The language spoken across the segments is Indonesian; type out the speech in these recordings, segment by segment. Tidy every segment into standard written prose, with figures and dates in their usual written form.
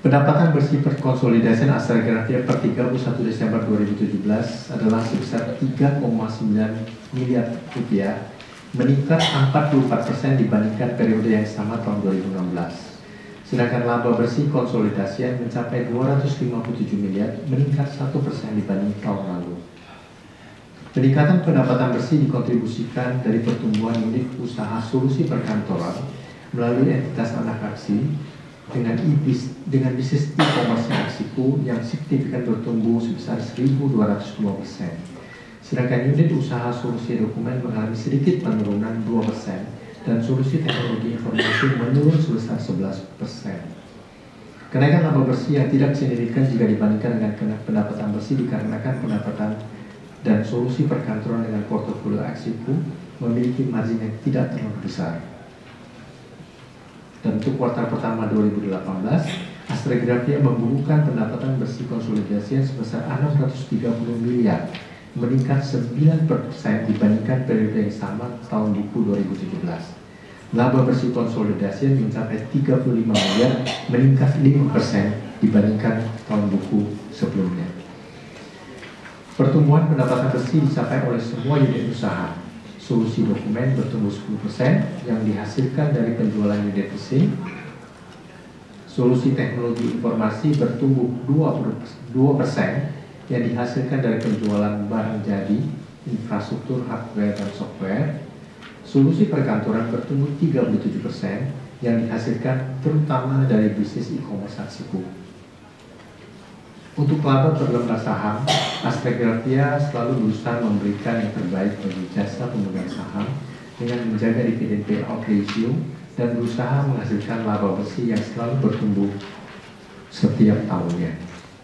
Pendapatan bersih perkonsolidasian Astra Graphia per 31 Desember 2017 adalah sebesar 3,9 miliar rupiah, meningkat 44% dibandingkan periode yang sama tahun 2016. Sedangkan laba bersih konsolidasian mencapai 257 miliar, meningkat 1% dibanding tahun lalu. Peningkatan pendapatan bersih dikontribusikan dari pertumbuhan unit usaha solusi perkantoran melalui entitas anak aksi dengan bisnis e-commerce aksiku yang signifikan bertumbuh sebesar 1.202%. Sedangkan unit usaha solusi dokumen mengalami sedikit penurunan 2% dan solusi teknologi informasi menurun sebesar 11%. Kenaikan laba bersih yang tidak signifikan jika dibandingkan dengan pendapatan bersih dikarenakan pendapatan dan solusi perkantoran dengan portofolio aksiku memiliki margin yang tidak terlalu besar. Dan untuk kuartal pertama 2018, Astra Graphia membukukan pendapatan bersih konsolidasi sebesar 630 miliar, meningkat 9% dibandingkan periode yang sama tahun buku 2017. Laba bersih konsolidasi mencapai 35 miliar, meningkat 5% dibandingkan tahun buku sebelumnya. Pertumbuhan pendapatan bersih dicapai oleh semua unit usaha. Solusi dokumen bertumbuh 10% yang dihasilkan dari penjualan unit mesin. Solusi teknologi informasi bertumbuh 2% yang dihasilkan dari penjualan barang jadi, infrastruktur hardware dan software. Solusi perkantoran bertumbuh 37% yang dihasilkan terutama dari bisnis e-commerce aksiku. Untuk laba per lembar saham, Astra Graphia selalu berusaha memberikan yang terbaik bagi jasa pemegang saham dengan menjaga dividen payout ratio dan berusaha menghasilkan laba bersih yang selalu bertumbuh setiap tahunnya.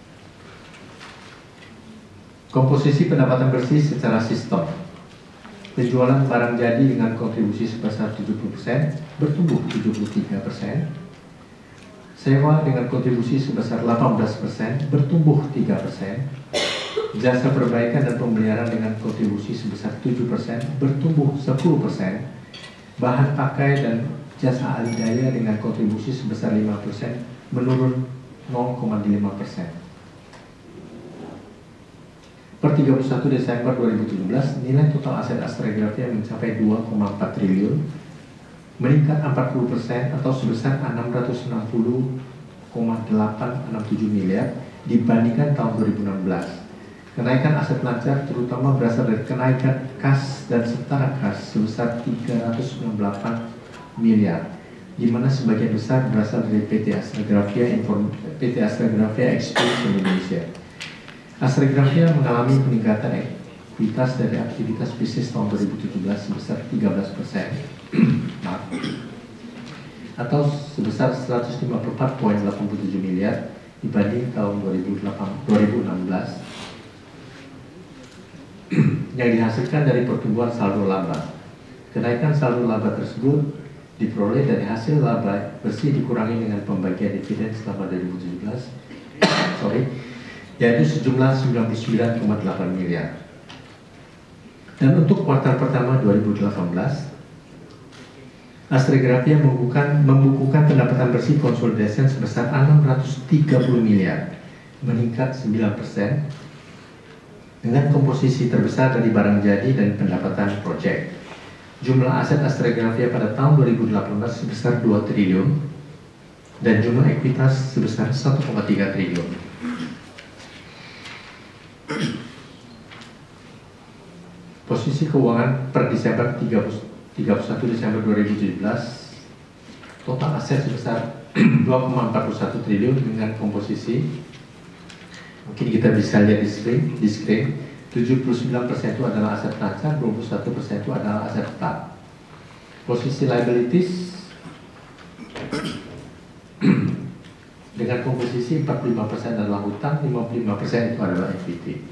Komposisi pendapatan bersih secara sistem. Penjualan barang jadi dengan kontribusi sebesar 70% bertumbuh 73%. Sewa dengan kontribusi sebesar 18% bertumbuh 3%. Jasa perbaikan dan pemeliharaan dengan kontribusi sebesar 7% bertumbuh 10%. Bahan pakai dan jasa alih daya dengan kontribusi sebesar 5% menurun 0,5%. Per 31 Desember 2017, nilai total aset Astra Graphia mencapai 2,4 triliun, meningkat 40% atau sebesar 660,867 miliar dibandingkan tahun 2016. Kenaikan aset lancar terutama berasal dari kenaikan kas dan setara kas sebesar 398 miliar, di mana sebagian besar berasal dari PT Astra Graphia Experience Indonesia. Astra Graphia mengalami peningkatan ekuitas dari aktivitas bisnis tahun 2017 sebesar 13%. Atau sebesar 154,87 miliar dibanding tahun 2016 yang dihasilkan dari pertumbuhan saldo laba. Kenaikan saldo laba tersebut diperoleh dari hasil laba bersih dikurangi dengan pembagian dividen selama 2017 yaitu sejumlah 99,8 miliar. Dan untuk kuartal pertama 2018, Astra Graphia membukukan pendapatan bersih konsolidasi sebesar 630 miliar, meningkat 9%, dengan komposisi terbesar dari barang jadi dan pendapatan proyek. Jumlah aset Astra Graphia pada tahun 2018 sebesar 2 triliun dan jumlah ekuitas sebesar 1,3 triliun. Posisi keuangan per Desember 31 Desember 2017, total aset sebesar 2,41 triliun dengan komposisi, mungkin kita bisa lihat di screen, 79% itu adalah aset lancar, 21% itu adalah aset tetap. Posisi liabilities dengan komposisi 45% adalah hutang, 55% itu adalah equity.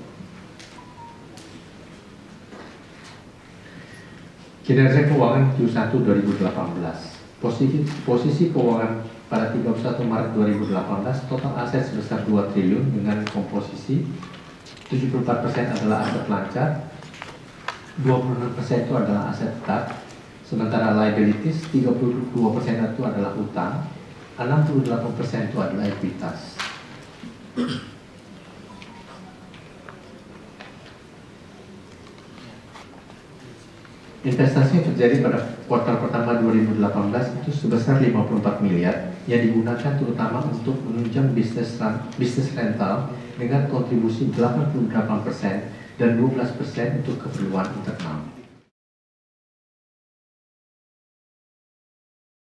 Kinerja keuangan Q1 2018. Posisi keuangan pada 31 Maret 2018, total aset sebesar 2 triliun dengan komposisi 74% adalah aset lancar, 26% itu adalah aset tetap, sementara liabilities 32% itu adalah hutang, 68% itu adalah ekuitas. Investasi yang terjadi pada kuartal pertama 2018 itu sebesar 54 miliar yang digunakan terutama untuk menunjang bisnis rental dengan kontribusi 88% dan 12% untuk keperluan internal.